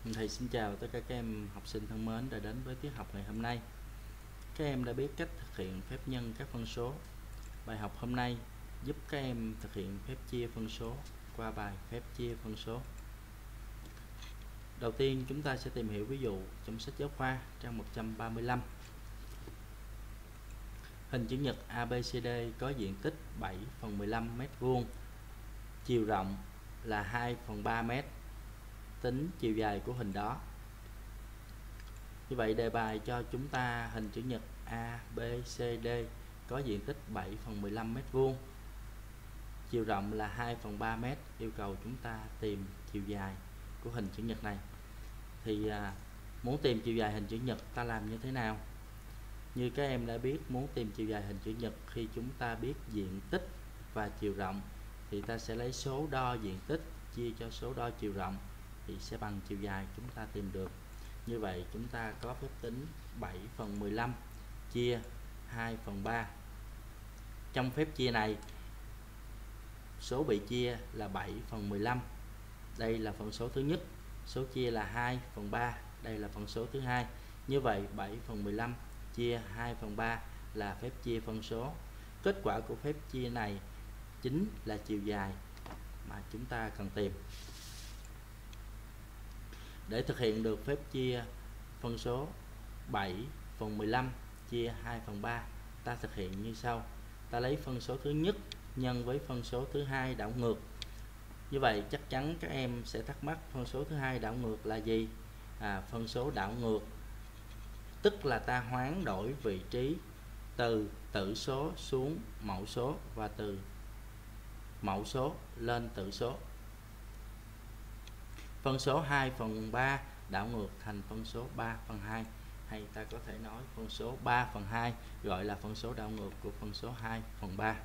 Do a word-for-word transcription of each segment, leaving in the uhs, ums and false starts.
Thầy xin chào tất cả các em học sinh thân mến đã đến với tiết học ngày hôm nay. Các em đã biết cách thực hiện phép nhân các phân số. Bài học hôm nay giúp các em thực hiện phép chia phân số qua bài phép chia phân số. Đầu tiên chúng ta sẽ tìm hiểu ví dụ trong sách giáo khoa trang một trăm ba mươi lăm. Hình chữ nhật a bê xê đê có diện tích bảy phần mười lăm mét vuông, chiều rộng là hai phần ba mét. Tính chiều dài của hình đó. Như vậy đề bài cho chúng ta hình chữ nhật a bê xê đê có diện tích bảy phần mười lăm mét vuông, chiều rộng là hai phần ba mét, yêu cầu chúng ta tìm chiều dài của hình chữ nhật này. Thì à, muốn tìm chiều dài hình chữ nhật ta làm như thế nào? Như các em đã biết, muốn tìm chiều dài hình chữ nhật khi chúng ta biết diện tích và chiều rộng thì ta sẽ lấy số đo diện tích chia cho số đo chiều rộng thì sẽ bằng chiều dài chúng ta tìm được. Như vậy chúng ta có phép tính bảy phần mười lăm chia hai phần ba. Trong phép chia này, số bị chia là bảy phần mười lăm. Đây là phân số thứ nhất. Số chia là hai phần ba. Đây là phân số thứ hai. Như vậy bảy phần mười lăm chia hai phần ba là phép chia phân số. Kết quả của phép chia này chính là chiều dài mà chúng ta cần tìm. Để thực hiện được phép chia phân số bảy phần mười lăm chia hai phần ba, ta thực hiện như sau. Ta lấy phân số thứ nhất nhân với phân số thứ hai đảo ngược. Như vậy chắc chắn các em sẽ thắc mắc phân số thứ hai đảo ngược là gì? À, phân số đảo ngược tức là ta hoán đổi vị trí từ tử số xuống mẫu số và từ mẫu số lên tử số. Phân số hai phần ba đảo ngược thành phân số ba phần hai, hay ta có thể nói phân số ba phần hai gọi là phân số đảo ngược của phân số hai phần ba.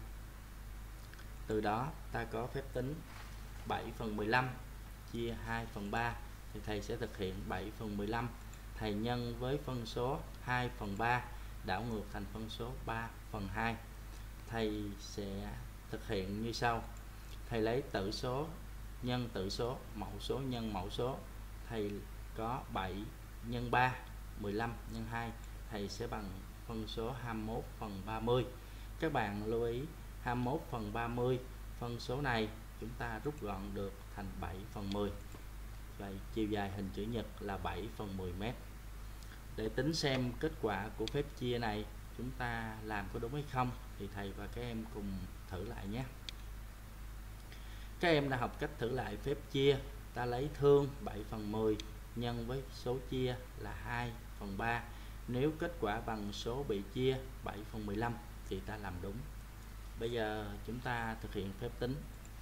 Từ đó ta có phép tính bảy phần mười lăm chia hai phần ba thì thầy sẽ thực hiện bảy phần mười lăm, thầy nhân với phân số hai phần ba đảo ngược thành phân số ba phần hai. Thầy sẽ thực hiện như sau. Thầy lấy tử số nhân tử số, mẫu số nhân mẫu số. Thầy có bảy nhân ba, mười lăm nhân hai, thầy sẽ bằng phân số hai mươi mốt phần ba mươi. Các bạn lưu ý hai mươi mốt phần ba mươi, phân số này chúng ta rút gọn được thành bảy phần mười. Vậy chiều dài hình chữ nhật là bảy phần mười mét. Để tính xem kết quả của phép chia này chúng ta làm có đúng hay không thì thầy và các em cùng thử lại nhé. Các em đã học cách thử lại phép chia. Ta lấy thương bảy phần mười nhân với số chia là hai phần ba. Nếu kết quả bằng số bị chia bảy phần mười lăm thì ta làm đúng. Bây giờ chúng ta thực hiện phép tính.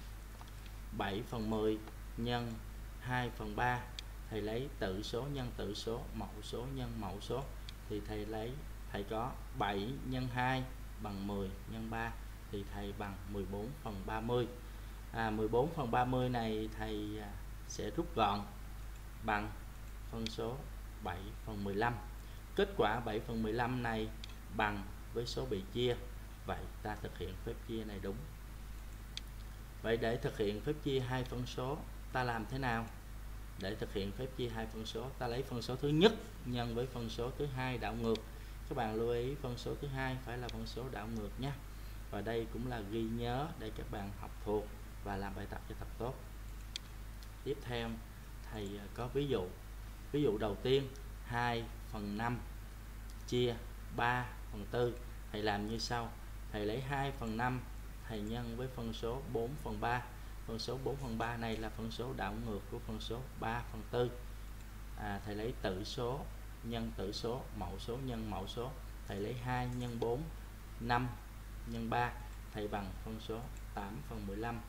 bảy phần mười nhân hai phần ba, thầy lấy tử số nhân tử số, mẫu số nhân mẫu số thì thầy lấy thầy có bảy nhân hai bằng mười nhân ba thì thầy bằng mười bốn phần ba mươi. À, mười bốn phần ba mươi này thầy sẽ rút gọn bằng phân số bảy phần mười lăm. Kết quả bảy phần mười lăm này bằng với số bị chia. Vậy ta thực hiện phép chia này đúng. Vậy để thực hiện phép chia hai phân số ta làm thế nào? Để thực hiện phép chia hai phân số, ta lấy phân số thứ nhất nhân với phân số thứ hai đảo ngược. Các bạn lưu ý phân số thứ hai phải là phân số đảo ngược nhé. Và đây cũng là ghi nhớ để các bạn học thuộc và làm bài tập cho thật tốt. Tiếp theo thầy có ví dụ. Ví dụ đầu tiên hai phần năm chia ba phần tư. Thầy làm như sau. Thầy lấy hai phần năm, thầy nhân với phân số bốn phần ba. Phân số bốn phần ba này là phân số đảo ngược của phân số ba phần tư. À, thầy lấy tử số nhân tử số, mẫu số nhân mẫu số. Thầy lấy hai nhân bốn, năm nhân ba, thầy bằng phân số tám phần mười lăm.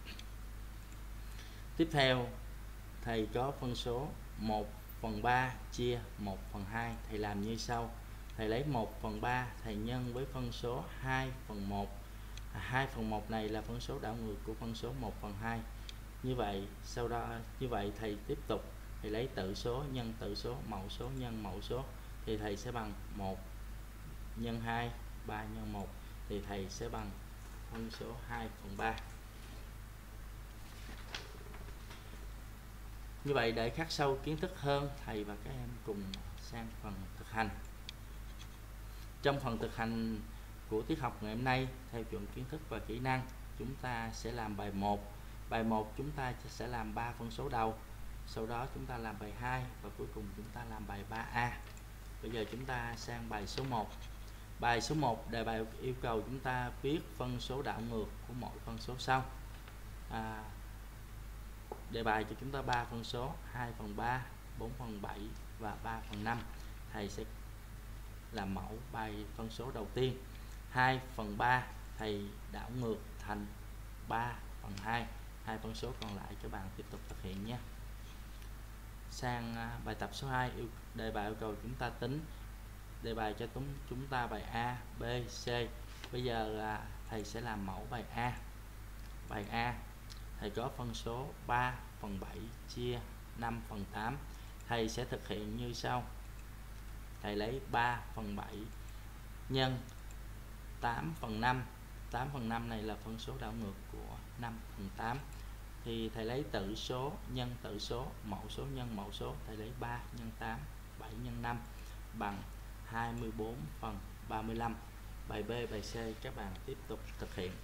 Tiếp theo thầy có phân số một phần ba chia một phần hai. Thầy làm như sau. Thầy lấy một phần ba, thầy nhân với phân số hai phần một. À, hai phần một này là phân số đảo ngược của phân số một phần hai. Như vậy sau đó như vậy thầy tiếp tục thầy lấy tử số nhân tử số, mẫu số nhân mẫu số thì thầy sẽ bằng một nhân hai, ba nhân một thì thầy sẽ bằng phân số hai phần ba. Như vậy để khắc sâu kiến thức hơn, thầy và các em cùng sang phần thực hành. Trong phần thực hành của tiết học ngày hôm nay, theo chuẩn kiến thức và kỹ năng, chúng ta sẽ làm bài một. Bài một chúng ta sẽ làm ba phân số đầu, sau đó chúng ta làm bài hai và cuối cùng chúng ta làm bài ba A. Bây giờ chúng ta sang bài số một. Bài số một, đề bài yêu cầu chúng ta viết phân số đảo ngược của mỗi phân số sau. À, đề bài cho chúng ta ba phân số: hai phần ba, bốn phần bảy và ba phần năm. Thầy sẽ làm mẫu bài phân số đầu tiên. hai phần ba thầy đảo ngược thành ba phần hai. Hai phân số còn lại các bạn tiếp tục thực hiện nhé. Sang bài tập số hai, đề bài yêu cầu chúng ta tính. Đề bài cho chúng chúng ta bài A, B, C. Bây giờ là thầy sẽ làm mẫu bài A. Bài A thầy có phân số ba phần bảy chia năm phần tám. Thầy sẽ thực hiện như sau. Thầy lấy ba phần bảy nhân tám phần năm. tám phần năm này là phân số đảo ngược của năm phần tám. Thì thầy lấy tử số nhân tử số, mẫu số nhân mẫu số. Thầy lấy ba nhân tám, bảy nhân năm bằng hai mươi bốn phần ba mươi lăm. Bài B, bài C các bạn tiếp tục thực hiện.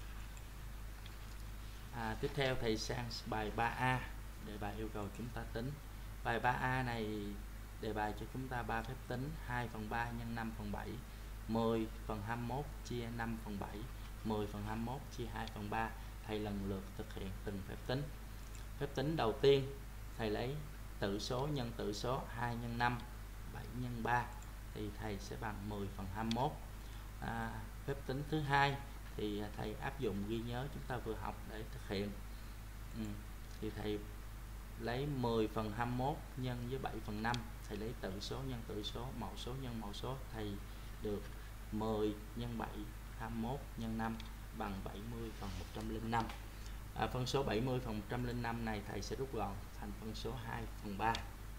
À, tiếp theo thầy sang bài ba A, đề bài yêu cầu chúng ta tính. Bài ba A này đề bài cho chúng ta ba phép tính: hai phần ba nhân năm phần bảy, mười phần hai mươi mốt chia năm phần bảy, mười phần hai mươi mốt chia hai phần ba. Thầy lần lượt thực hiện từng phép tính. Phép tính đầu tiên, thầy lấy tử số nhân tử số: hai nhân năm, bảy nhân ba, thì thầy sẽ bằng mười phần hai mươi mốt. À, phép tính thứ hai thì thầy áp dụng ghi nhớ chúng ta vừa học để thực hiện. Ừ. Thì thầy lấy mười phần hai mươi mốt nhân với bảy phần năm. Thầy lấy tử số nhân tử số, mẫu số nhân mẫu số. Thầy được mười nhân bảy, hai mươi mốt nhân năm bằng bảy mươi phần một trăm lẻ năm. À, phân số bảy mươi phần một trăm lẻ năm này thầy sẽ rút gọn thành phân số hai phần ba.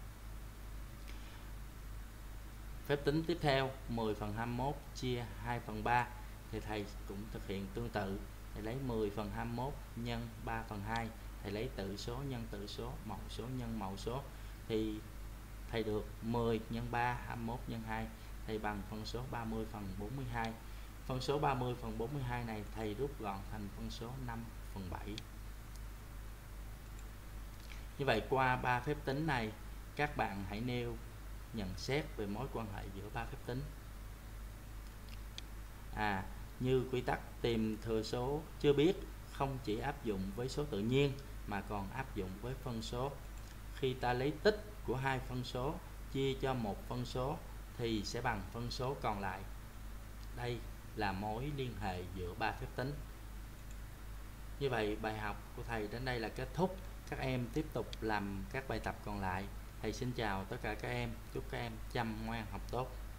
Phép tính tiếp theo, mười phần hai mươi mốt chia hai phần ba, thì thầy cũng thực hiện tương tự. Thầy lấy mười phần hai mươi mốt nhân ba phần hai. Thầy lấy tử số nhân tử số, mẫu số nhân mẫu số. Thì thầy được mười nhân ba, hai mươi mốt nhân hai. Thầy bằng phân số ba mươi phần bốn mươi hai. Phân số ba mươi phần bốn mươi hai này thầy rút gọn thành phân số năm phần bảy. Như vậy qua ba phép tính này, các bạn hãy nêu nhận xét về mối quan hệ giữa ba phép tính. À, như quy tắc tìm thừa số chưa biết không chỉ áp dụng với số tự nhiên mà còn áp dụng với phân số. Khi ta lấy tích của hai phân số chia cho một phân số thì sẽ bằng phân số còn lại. Đây là mối liên hệ giữa ba phép tính. Như vậy bài học của thầy đến đây là kết thúc. Các em tiếp tục làm các bài tập còn lại. Thầy xin chào tất cả các em, chúc các em chăm ngoan học tốt.